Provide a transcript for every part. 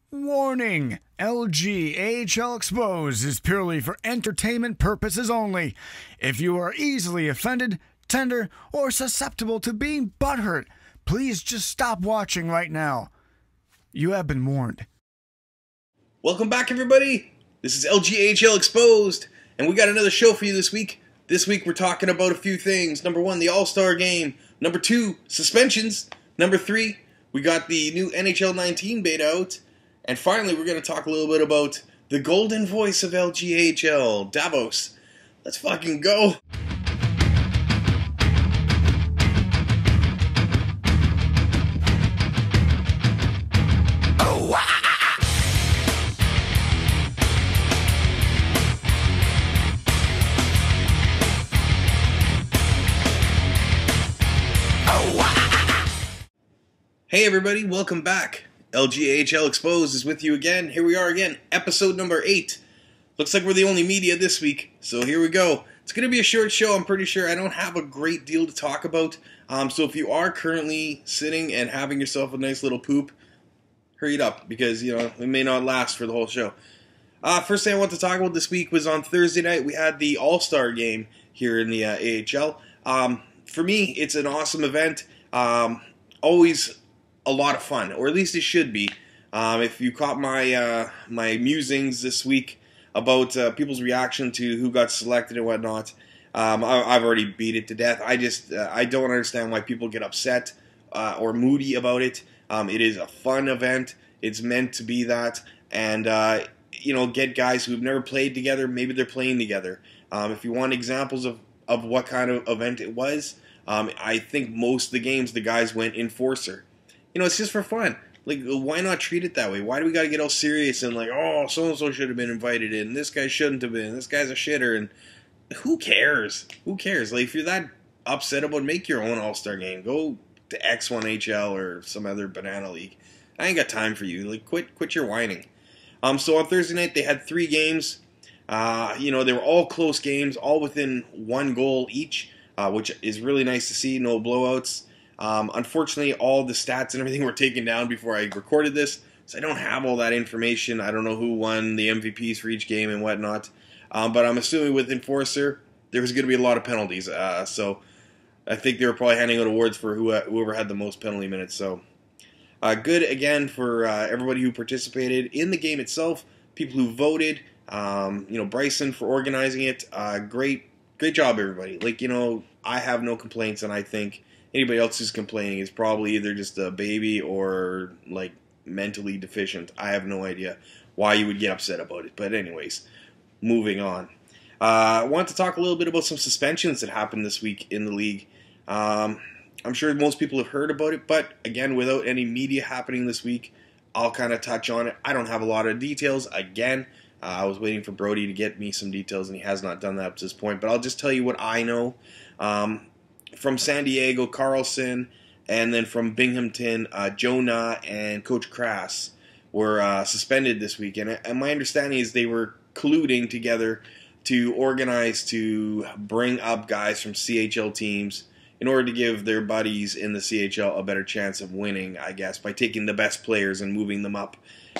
Warning! LGAHL Exposed is purely for entertainment purposes only. If you are easily offended, tender, or susceptible to being butthurt, please just stop watching right now. You have been warned. Welcome back, everybody. This is LGAHL Exposed, and we got another show for you this week. This week we're talking about a few things. Number 1, the All Star game. Number 2, suspensions. Number 3, we got the new NHL 19 beta out. And finally, we're going to talk a little bit about the golden voice of LGAHL, Davos. Let's fucking go. Hey everybody, welcome back. LGAHL Exposed is with you again. Here we are again, episode number 8. Looks like we're the only media this week, so here we go. It's going to be a short show, I'm pretty sure. I don't have a great deal to talk about. So if you are currently sitting and having yourself a nice little poop, hurry it up, because, you know, it may not last for the whole show. First thing I want to talk about this week was on Thursday night, we had the All Star game here in the AHL. For me, it's an awesome event. Always a lot of fun, or at least it should be. If you caught my my musings this week about people's reaction to who got selected and whatnot, I've already beat it to death. I don't understand why people get upset or moody about it. It is a fun event. It's meant to be that, and you know, get guys who've never played together. Maybe they're playing together. If you want examples of what kind of event it was, I think most of the games the guys went enforcer. You know, it's just for fun. Like, why not treat it that way? Why do we got to get all serious and like, oh, so-and-so should have been invited in, this guy shouldn't have been, this guy's a shitter, and who cares? Who cares? Like, if you're that upset about it, make your own All-Star game. Go to X1HL or some other banana league. I ain't got time for you. Like, quit your whining. So on Thursday night, they had 3 games. You know, they were all close games, all within 1 goal each, which is really nice to see. No blowouts. Unfortunately, all the stats and everything were taken down before I recorded this, so I don't have all that information. I don't know who won the MVPs for each game and whatnot, but I'm assuming with Enforcer, there was going to be a lot of penalties, so I think they were probably handing out awards for whoever had the most penalty minutes, so good again for everybody who participated in the game itself, people who voted, you know, Bryson for organizing it, great job everybody. Like, you know, I have no complaints, and I think anybody else who's complaining is probably either just a baby or, like, mentally deficient. I have no idea why you would get upset about it. But anyways, moving on. I want to talk a little bit about some suspensions that happened this week in the league. I'm sure most people have heard about it, but again, without any media happening this week, I'll kind of touch on it. I don't have a lot of details. Again, I was waiting for Brody to get me some details, and he has not done that up to this point. But I'll just tell you what I know. From San Diego, Carlson, and then from Binghamton, Jonah and Coach Crass were suspended this week. And my understanding is they were colluding together to organize to bring up guys from CHL teams in order to give their buddies in the CHL a better chance of winning, I guess, by taking the best players and moving them up.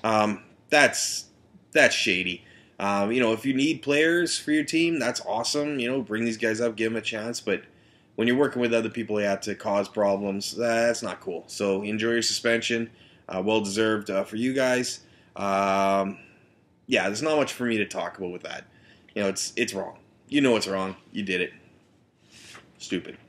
That's shady. You know, if you need players for your team, that's awesome. You know, bring these guys up, give them a chance, but when you're working with other people, you have to cause problems. That's not cool. So enjoy your suspension. Well deserved for you guys. Yeah, there's not much for me to talk about with that. You know, it's wrong. You know it's wrong. You did it. Stupid.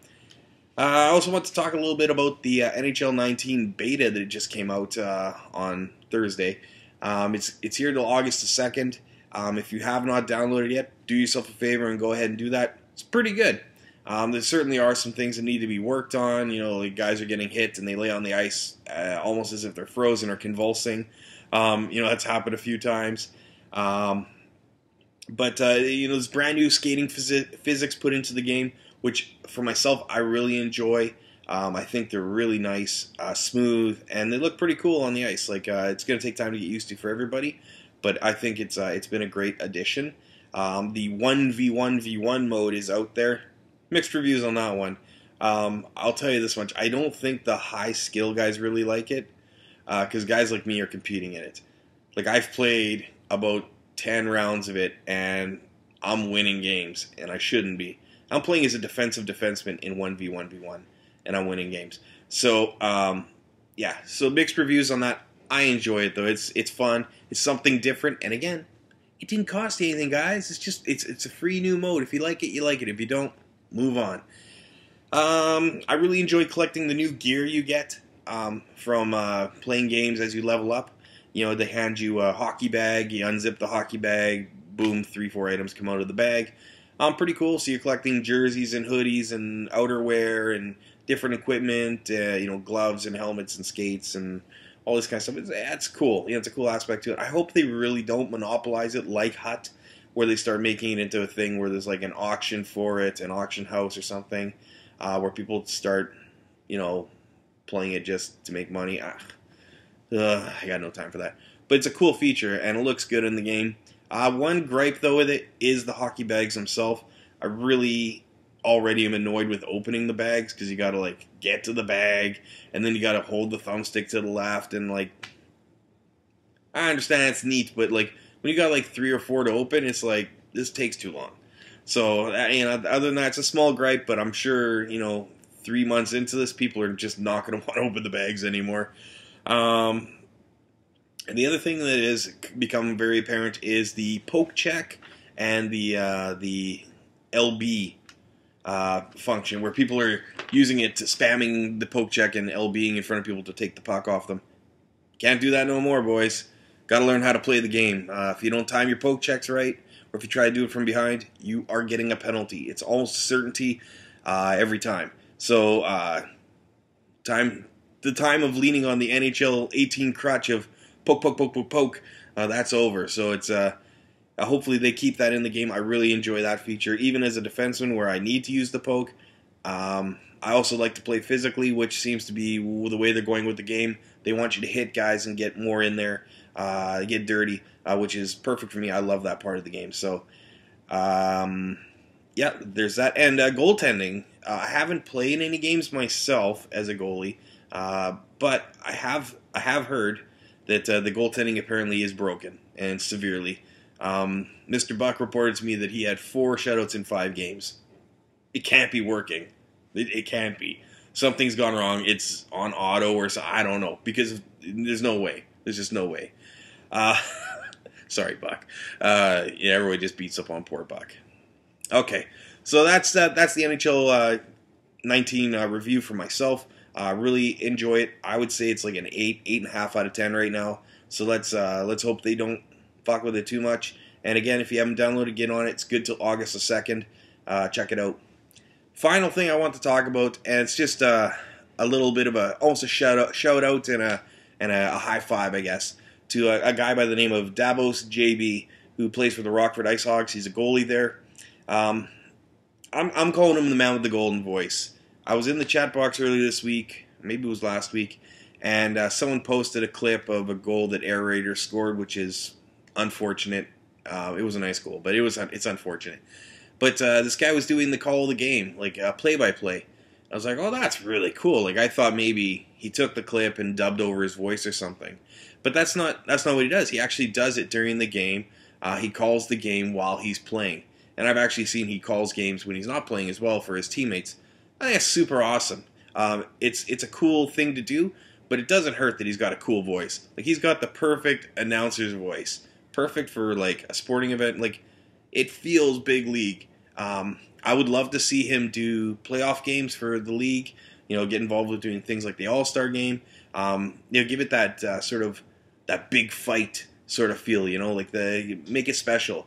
I also want to talk a little bit about the NHL 19 beta that just came out on Thursday. It's here till August the 2nd. If you have not downloaded it yet, do yourself a favor and go ahead and do that. It's pretty good. There certainly are some things that need to be worked on. You know, like guys are getting hit and they lay on the ice almost as if they're frozen or convulsing. You know, that's happened a few times. But, you know, there's brand new skating physics put into the game, which for myself, I really enjoy. I think they're really nice, smooth, and they look pretty cool on the ice. Like, it's going to take time to get used to for everybody, but I think it's been a great addition. The 1v1v1 mode is out there. Mixed reviews on that one. I'll tell you this much. I don't think the high skill guys really like it, because guys like me are competing in it. Like, I've played about 10 rounds of it, and I'm winning games, and I shouldn't be. I'm playing as a defensive defenseman in 1v1v1, and I'm winning games. So, yeah, so mixed reviews on that. I enjoy it, though. It's fun. It's something different, and again, it didn't cost you anything, guys. It's a free new mode. If you like it, you like it. If you don't, move on. I really enjoy collecting the new gear you get from playing games as you level up. You know, they hand you a hockey bag, you unzip the hockey bag, boom, 3-4 items come out of the bag. Pretty cool. So you're collecting jerseys and hoodies and outerwear and different equipment, gloves and helmets and skates and all this kind of stuff. It's cool. It's a cool aspect to it. I hope they really don't monopolize it like Hut, where they start making it into a thing where there's like an auction for it, an auction house or something, where people start, playing it just to make money. I got no time for that. But it's a cool feature, and it looks good in the game. One gripe, though, with it is the hockey bags themselves. I really already am annoyed with opening the bags, because you got to, get to the bag, and then you got to hold the thumbstick to the left, and, I understand it's neat, but, when you got, 3 or 4 to open, it's this takes too long. So, other than that, it's a small gripe, but I'm sure, 3 months into this, people are just not going to want to open the bags anymore. And the other thing that has become very apparent is the poke check and the LB function, where people are using it to spamming the poke check and LBing in front of people to take the puck off them. Can't do that no more, boys. Got to learn how to play the game. If you don't time your poke checks right, or if you try to do it from behind, you are getting a penalty. It's almost a certainty every time. So, the time of leaning on the NHL 18 crutch of poke, poke, poke, poke, poke, that's over. So it's hopefully they keep that in the game. I really enjoy that feature, even as a defenseman where I need to use the poke. I also like to play physically, which seems to be the way they're going with the game. They want you to hit guys and get more in there, get dirty, which is perfect for me. I love that part of the game. So, yeah, there's that. And goaltending. I haven't played any games myself as a goalie, but I have heard that the goaltending apparently is broken, and severely. Mr. Buck reported to me that he had 4 shutouts in 5 games. It can't be working. It can't be. Something's gone wrong. It's on auto or so. I don't know, because there's no way. There's just no way. Sorry, Buck. Yeah, everybody just beats up on poor Buck. Okay, so that's the NHL 19 review for myself. Really enjoy it. I would say it's like an 8.5 out of 10 right now. So let's hope they don't fuck with it too much. And again, if you haven't downloaded, get on it. It's good till August the 2nd. Check it out. Final thing I want to talk about, and it's just a little bit of almost a shout out and a high five, I guess, to a guy by the name of Davos JB, who plays for the Rockford Ice Hogs. He's a goalie there. I'm calling him the man with the golden voice. I was in the chat box earlier this week, maybe it was last week, and someone posted a clip of a goal that Air Raiders scored, which is unfortunate. It was a nice goal, but it's unfortunate. But this guy was doing the call of the game, play-by-play. I was like, oh, that's really cool. I thought maybe he took the clip and dubbed over his voice or something. But that's not what he does. He actually does it during the game. He calls the game while he's playing. And I've actually seen he calls games when he's not playing as well for his teammates. I think it's super awesome. It's a cool thing to do, but it doesn't hurt that he's got a cool voice. He's got the perfect announcer's voice. Perfect for, a sporting event. It feels big league. I would love to see him do playoff games for the league, get involved with doing things like the All Star game. Give it that sort of, that big fight sort of feel, make it special.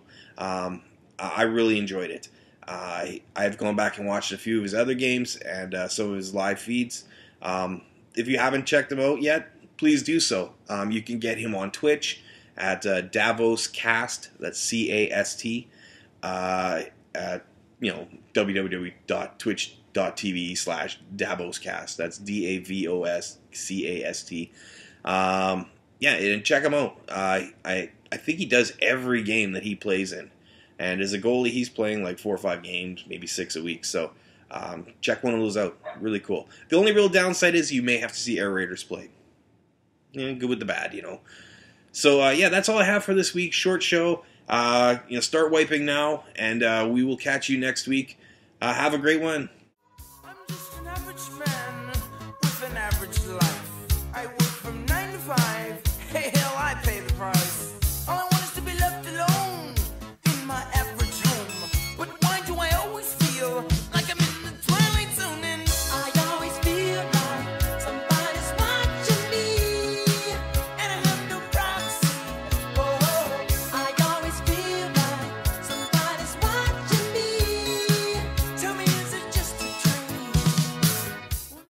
I really enjoyed it. I've gone back and watched a few of his other games and some of his live feeds. If you haven't checked him out yet, please do so. You can get him on Twitch at Davos Cast. That's CAST. At www.twitch.tv/DavosCast. That's DAVOSCAST. Yeah, and check him out. I think he does every game that he plays in. And as a goalie, he's playing 4 or 5 games, maybe 6 a week. So check one of those out. Really cool. The only real downside is you may have to see Air Raiders play. Good with the bad, So, yeah, that's all I have for this week. Short show. Start wiping now, and we will catch you next week. Have a great one. I'm just an average man.